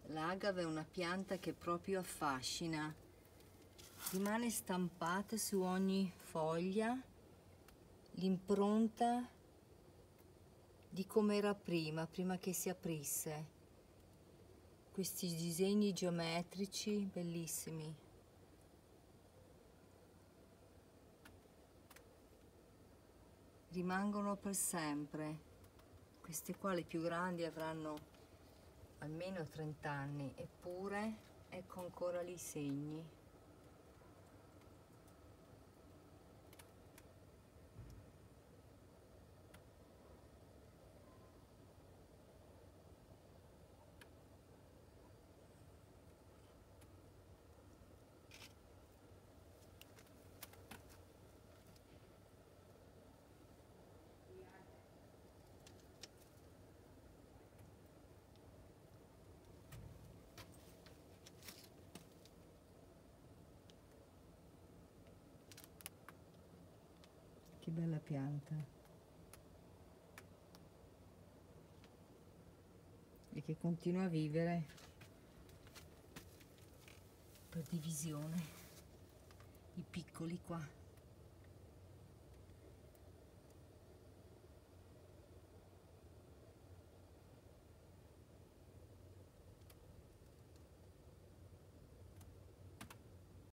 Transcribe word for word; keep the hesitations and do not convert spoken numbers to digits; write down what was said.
L'agave è una pianta che proprio affascina, rimane stampata su ogni foglia l'impronta di come era prima, prima che si aprisse. Questi disegni geometrici bellissimi. Rimangono per sempre. Queste qua, le più grandi, avranno almeno trenta anni, eppure ecco ancora lì i segni. Che bella pianta. E che continua a vivere per divisione. I piccoli qua.